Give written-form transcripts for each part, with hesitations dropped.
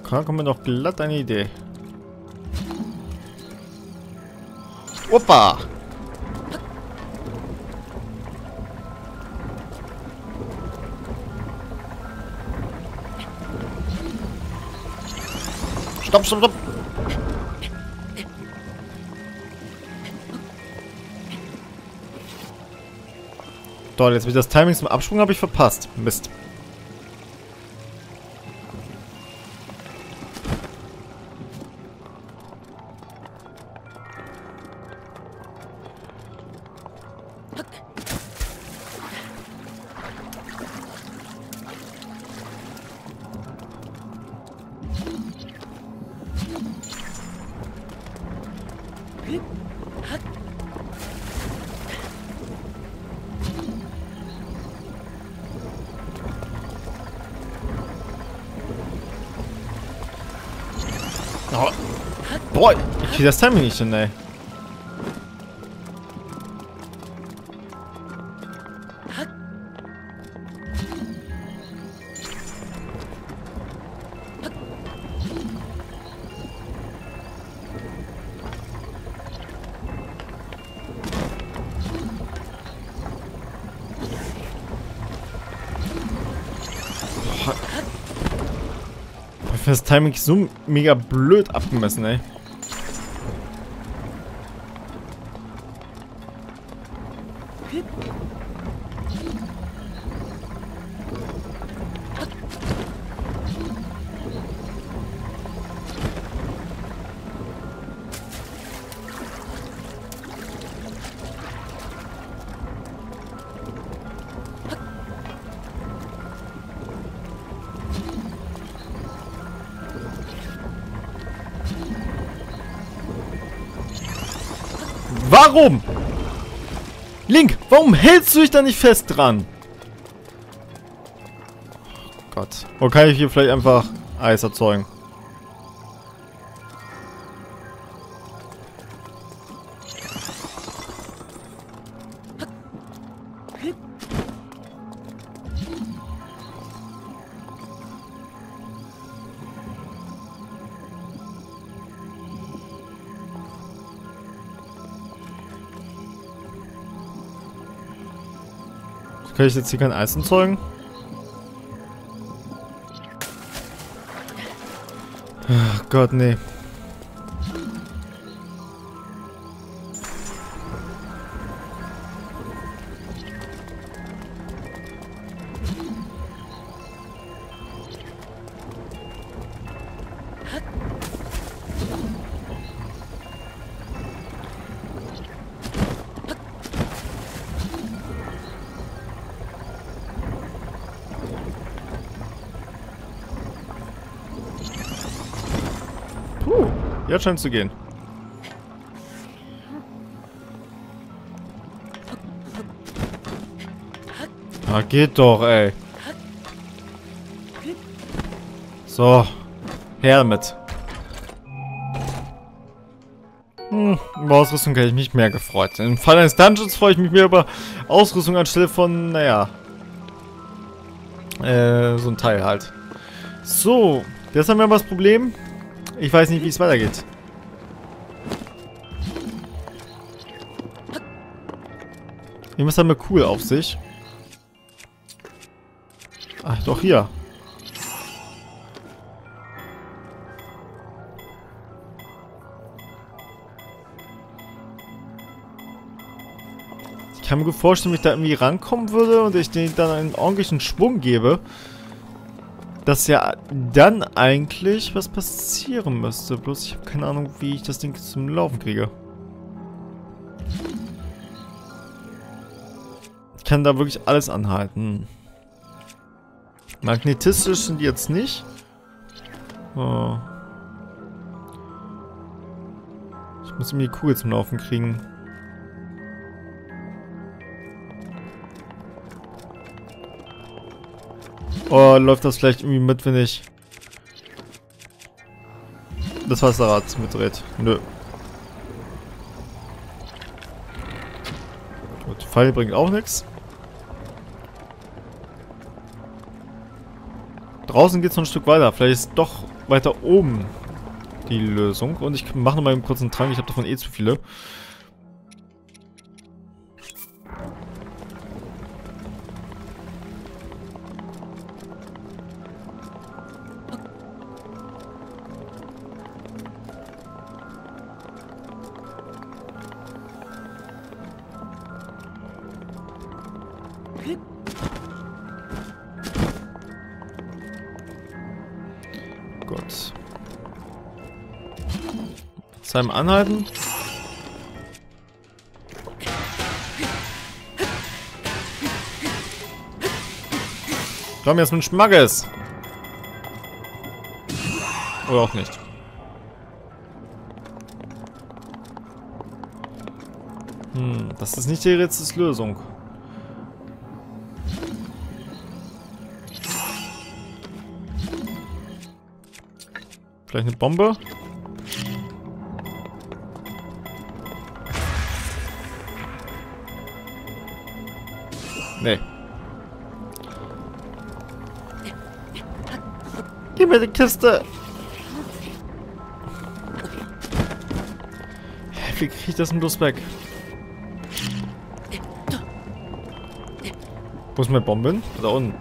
Da kommt mir doch glatt eine Idee. Opa! Stopp, stopp, stopp! Toll, jetzt das Timing zum Absprung habe ich verpasst. Mist. Oh. Boah, ich krieg das Timing nicht hin, ey. Ich finde das Timing so mega blöd abgemessen, ey. Warum? Link, warum hältst du dich da nicht fest dran? Oh Gott. Oder kann ich hier vielleicht einfach Eis erzeugen? Kann ich jetzt hier kein Eis erzeugen? Ach Gott, nee. Jetzt scheint es zu gehen. Ah, geht doch, ey. So. Her damit. Über Ausrüstung hätte ich mich mehr gefreut. Im Fall eines Dungeons freue ich mich mehr über Ausrüstung anstelle von, naja. So ein Teil halt. So. Jetzt haben wir aber das Problem. Ich weiß nicht, wie es weitergeht. Irgendwas haben wir cool auf sich. Ach, doch hier. Ich kann mir gut vorstellen, wenn ich da irgendwie rankommen würde und ich denen dann einen ordentlichen Schwung gebe, dass ja dann eigentlich was passieren müsste. Bloß ich habe keine Ahnung, wie ich das Ding zum Laufen kriege. Ich kann da wirklich alles anhalten. Magnetistisch sind die jetzt nicht. Oh. Ich muss mir die Kugel zum Laufen kriegen. Oh, läuft das vielleicht irgendwie mit, wenn ich das Wasserrad mitdreht? Nö. Gut, Pfeil bringt auch nichts. Draußen geht es noch ein Stück weiter. Vielleicht ist doch weiter oben die Lösung. Und ich mache nochmal einen kurzen Trank. Ich habe davon eh zu viele. Gut. Seinem Anhalten. Komm jetzt mit Schmackes. Oder auch nicht. Das ist nicht die Rätselslösung. Vielleicht eine Bombe? Nee. Gib mir die Kiste! Wie krieg ich das denn bloß weg? Wo ist meine Bombe hin? Da unten.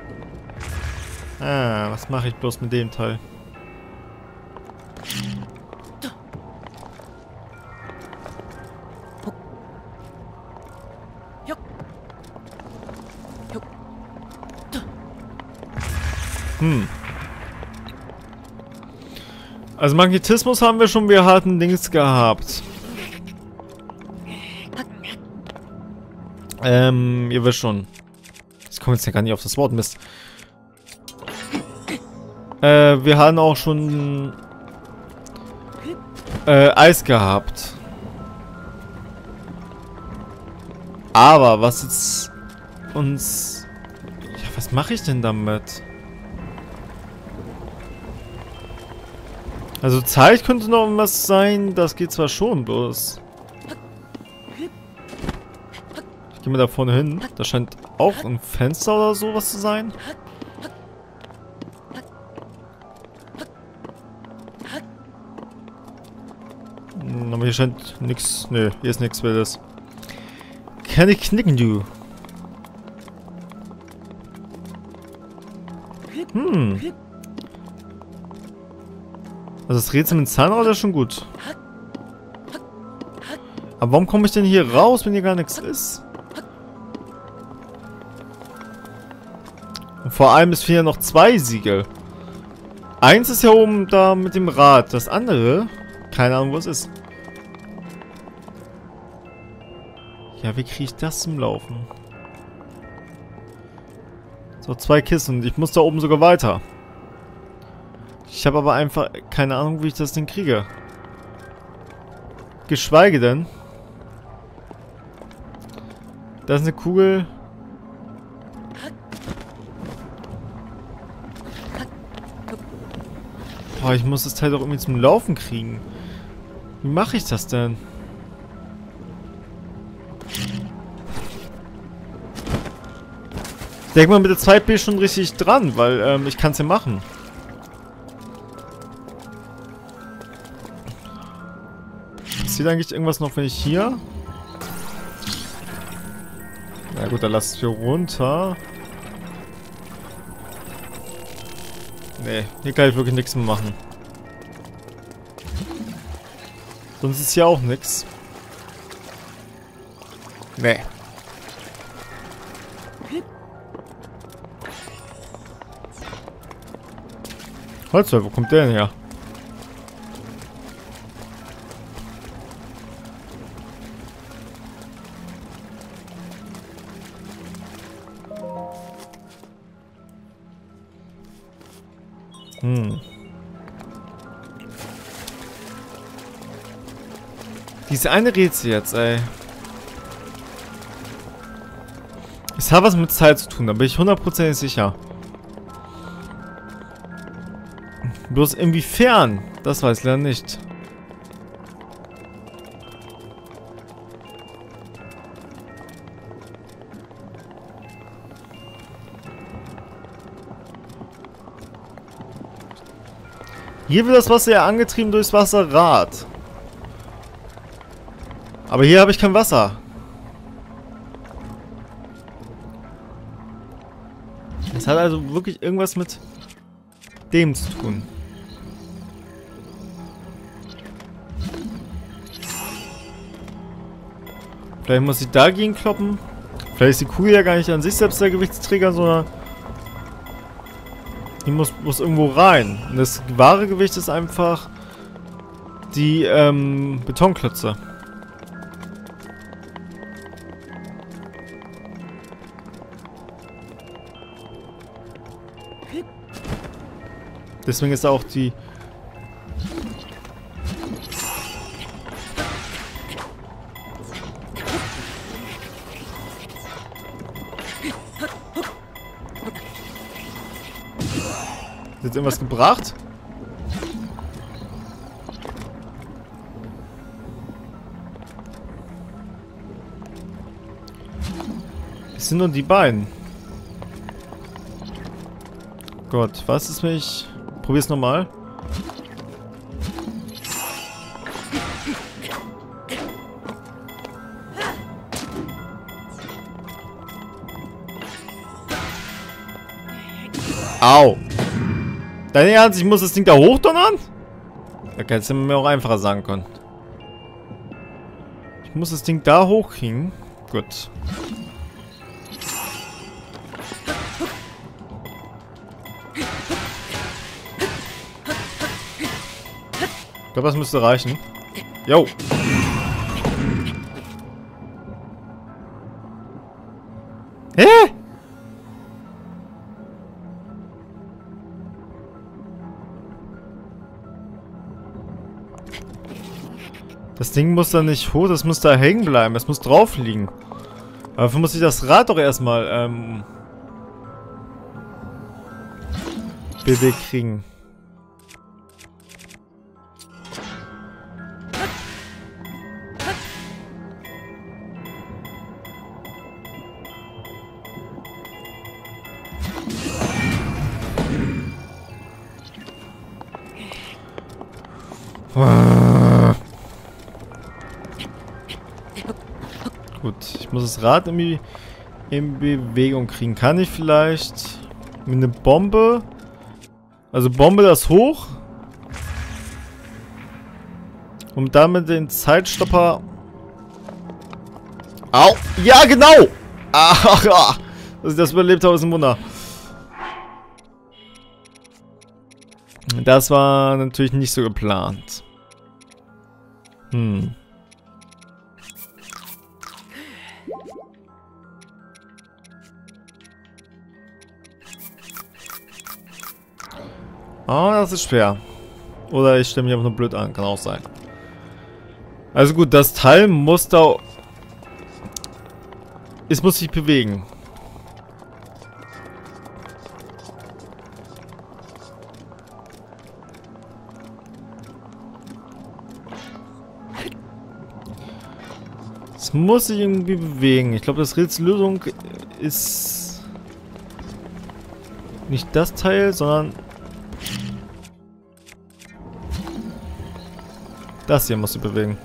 Ah, was mache ich bloß mit dem Teil? Also Magnetismus haben wir schon, wir hatten Dings gehabt. Ihr wisst schon. Ich komme jetzt ja gar nicht auf das Wort, Mist. Wir hatten auch schon Eis gehabt. Aber was jetzt uns... Ja, was mache ich denn damit? Also Zeit könnte noch was sein, das geht zwar schon, bloß... Ich gehe mal da vorne hin, da scheint auch ein Fenster oder sowas zu sein. Aber hier scheint nichts, nö, hier ist nichts Wildes. Kann ich knicken, du? Also das Rätsel mit Zahnrad ist schon gut. Aber warum komme ich denn hier raus, wenn hier gar nichts ist? Und vor allem, es fehlen ja noch 2 Siegel. Eins ist ja oben da mit dem Rad. Das andere, keine Ahnung, wo es ist. Ja, wie kriege ich das zum Laufen? So, 2 Kisten. Ich muss da oben sogar weiter. Ich habe aber einfach keine Ahnung, wie ich das Ding kriege. Geschweige denn... Da ist eine Kugel... Boah, ich muss das Teil doch irgendwie zum Laufen kriegen. Wie mache ich das denn? Ich denke mal, mit der 2B schon richtig dran, weil ich kann es ja machen. Passiert eigentlich irgendwas noch, wenn ich hier... Na gut, dann lass es hier runter. Nee, hier kann ich wirklich nichts mehr machen. Sonst ist hier auch nichts. Nee. Holzwell, wo kommt der denn her? Diese eine Rätsel jetzt, ey. Es hat was mit Zeit zu tun, da bin ich 100% sicher. Bloß inwiefern? Das weiß ich leider nicht. Hier wird das Wasser ja angetrieben durchs Wasserrad. Aber hier habe ich kein Wasser. Es hat also wirklich irgendwas mit dem zu tun. Vielleicht muss ich dagegen kloppen. Vielleicht ist die Kugel ja gar nicht an sich selbst der Gewichtsträger, sondern die muss irgendwo rein. Und das wahre Gewicht ist einfach die Betonklötze. Deswegen ist auch die... Hat jetzt irgendwas gebracht? Es sind nur die beiden. Gott, was ist mich... Probier's nochmal. Au! Dein Ernst, ich muss das Ding da hochdonnern? Da hättest du mir auch einfacher sagen können. Ich muss das Ding da hochkriegen. Gut. Ich glaube, das müsste reichen. Jo. Hä? Das Ding muss da nicht hoch, das muss da hängen bleiben. Es muss drauf liegen. Aber dafür muss ich das Rad doch erstmal bewegt kriegen. Gut, ich muss das Rad irgendwie in Bewegung kriegen. Kann ich vielleicht mit einer Bombe... Also Bombe das hoch. Und damit den Zeitstopper... Au! Ja, genau! Ach, dass ich das überlebt habe, ist ein Wunder. Das war natürlich nicht so geplant. Oh, das ist schwer. Oder ich stelle mich einfach nur blöd an. Kann auch sein. Also gut, das Teil muss da... Es muss sich bewegen. Es muss sich irgendwie bewegen. Ich glaube, das Rätsellösung ist nicht das Teil, sondern das hier muss sich bewegen.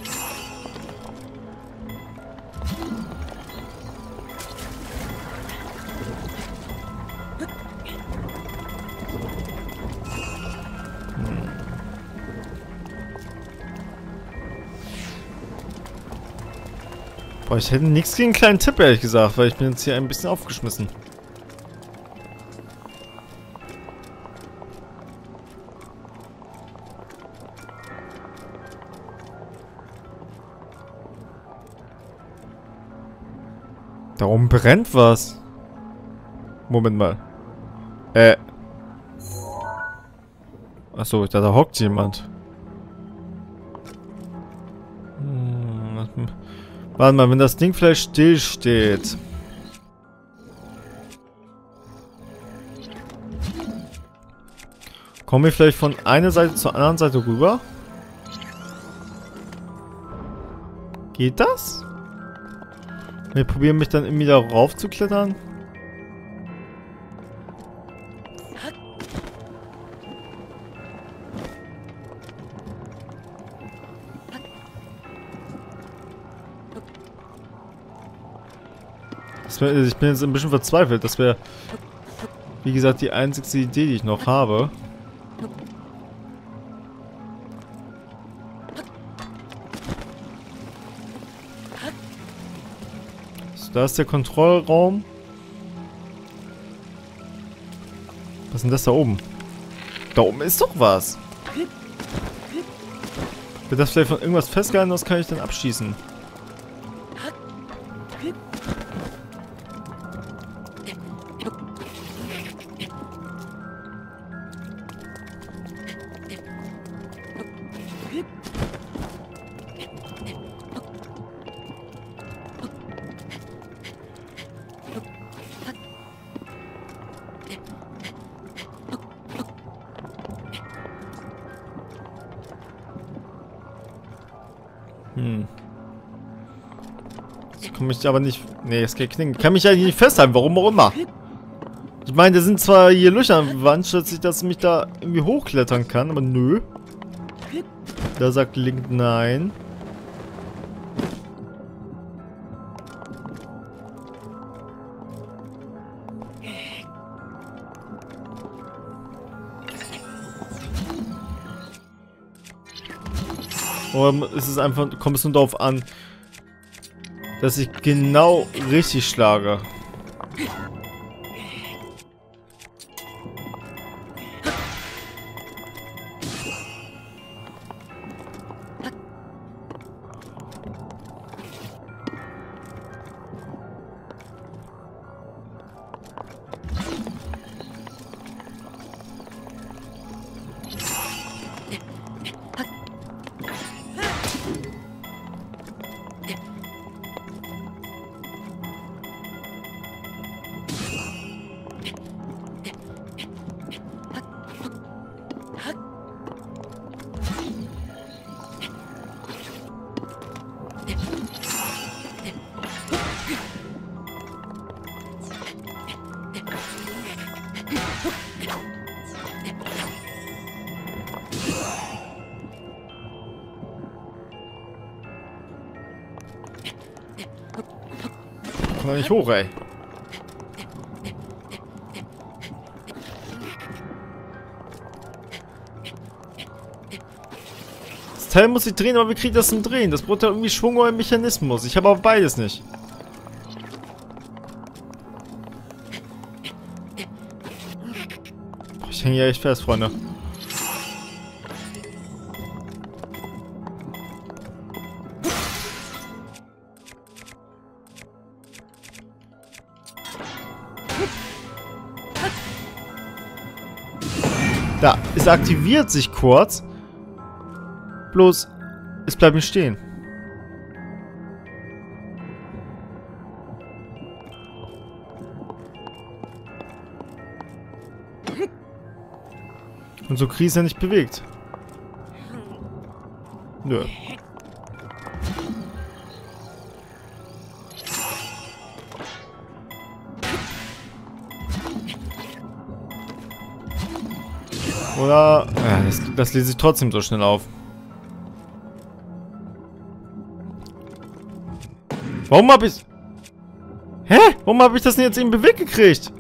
Boah, ich hätte nichts gegen einen kleinen Tipp, ehrlich gesagt, weil ich bin jetzt hier ein bisschen aufgeschmissen. Da oben brennt was. Moment mal. Achso, ich dachte, da hockt jemand. Warte mal, wenn das Ding vielleicht still steht. Kommen wir vielleicht von einer Seite zur anderen Seite rüber? Geht das? Wir probieren mich dann irgendwie darauf zu klettern. Ich bin jetzt ein bisschen verzweifelt. Das wäre, wie gesagt, die einzigste Idee, die ich noch habe. So, da ist der Kontrollraum. Was ist denn das da oben? Da oben ist doch was. Wird das vielleicht von irgendwas festgehalten, was kann ich dann abschießen? Jetzt komme ich aber nicht... Nee, es geht knicken. Kann mich eigentlich nicht festhalten, warum auch immer. Ich meine, da sind zwar hier Löcher an der Wand, statt dass ich mich da irgendwie hochklettern kann, aber nö. Da sagt Link nein. Oder ist es einfach, kommt es nur darauf an, dass ich genau richtig schlage? Komm doch nicht hoch, ey. Das Teil muss sich drehen, aber wie kriegt das zum Drehen? Das braucht ja irgendwie Schwung oder Mechanismus. Ich habe aber beides nicht. Boah, ich hänge hier echt fest, Freunde. Da, es aktiviert sich kurz. Bloß, es bleibt nicht stehen. Und so krieg ich es ja nicht bewegt. Nö. Oder... Ja, das lese ich trotzdem so schnell auf. Warum hab ich... Hä? Warum hab ich das denn jetzt eben bewegt gekriegt?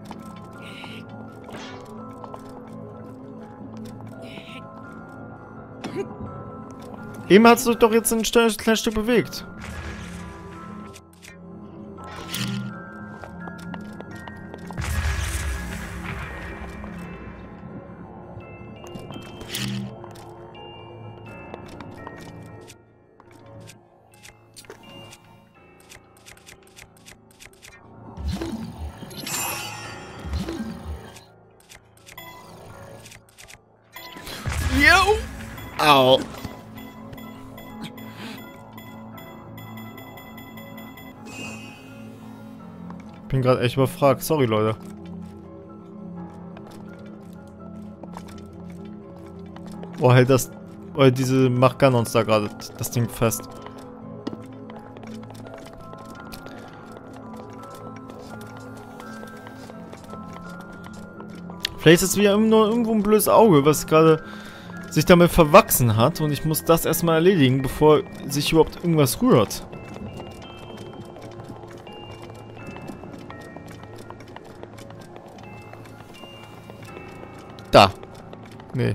Eben hat es doch jetzt ein kleines Stück bewegt. Jo! Au! Bin gerade echt überfragt. Sorry, Leute. Oh, hält das... Oh, diese macht uns da gerade das Ding fest. Vielleicht ist es wieder nur irgendwo ein blödes Auge, was gerade sich damit verwachsen hat. Und ich muss das erstmal erledigen, bevor sich überhaupt irgendwas rührt. Nee.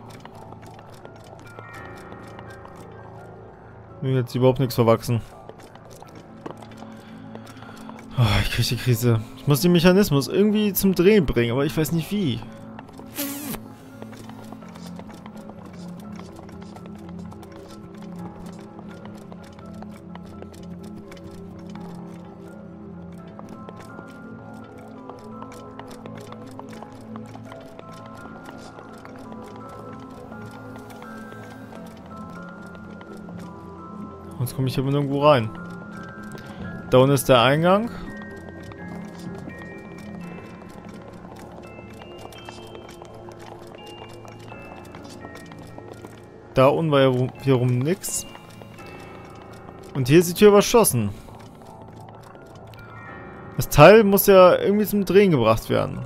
Mir hat überhaupt nichts verwachsen. Oh, ich kriege die Krise. Ich muss den Mechanismus irgendwie zum Drehen bringen, aber ich weiß nicht wie. Sonst komme ich aber nirgendwo rein. Da unten ist der Eingang. Da unten war ja wiederum nix. Und hier ist die Tür verschlossen. Das Teil muss ja irgendwie zum Drehen gebracht werden.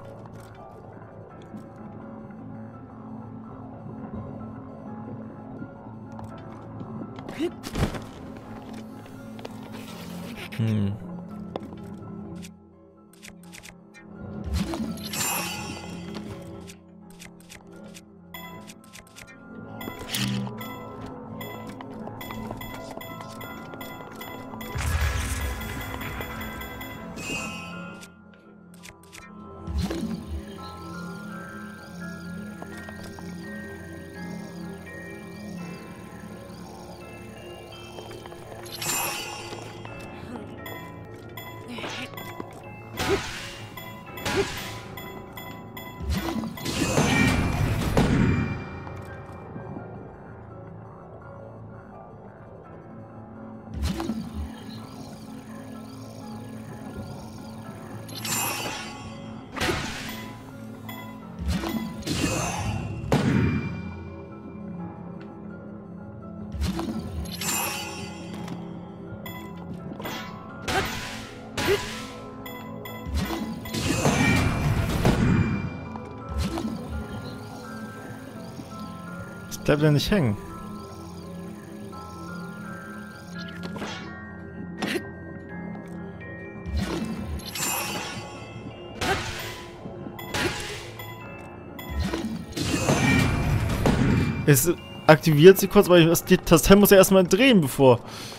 Bleibt ja nicht hängen. Es aktiviert sich kurz, weil das Teil muss ja erstmal drehen, bevor.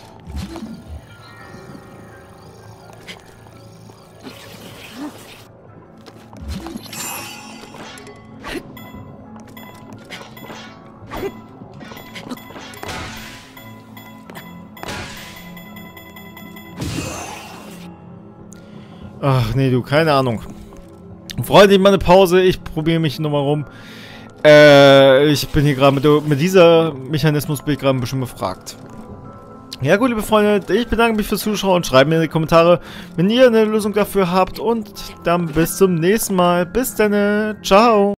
Ach nee, du, keine Ahnung. Freunde, mal eine Pause. Ich probiere mich nochmal rum. Ich bin hier gerade mit dieser Mechanismus bin ich gerade ein bisschen befragt. Ja gut, liebe Freunde, ich bedanke mich fürs Zuschauen und schreibt mir in die Kommentare, wenn ihr eine Lösung dafür habt. Und dann bis zum nächsten Mal. Bis dann. Ciao.